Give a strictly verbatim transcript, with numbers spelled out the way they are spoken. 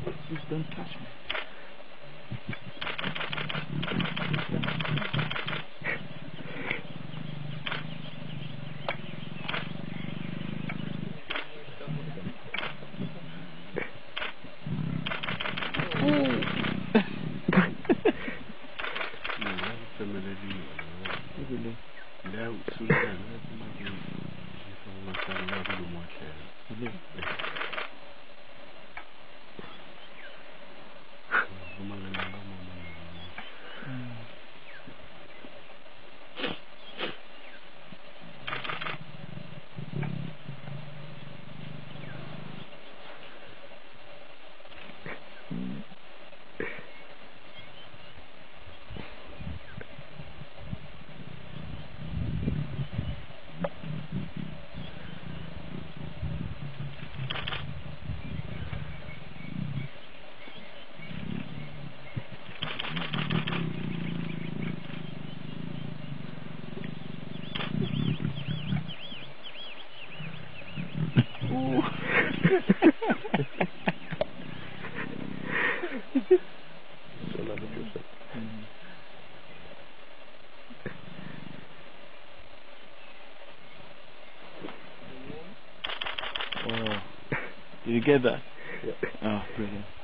Please don't touch me. Là où sous la il faut faire là le moins cher. Oh, did you get that? Yeah. Oh, brilliant.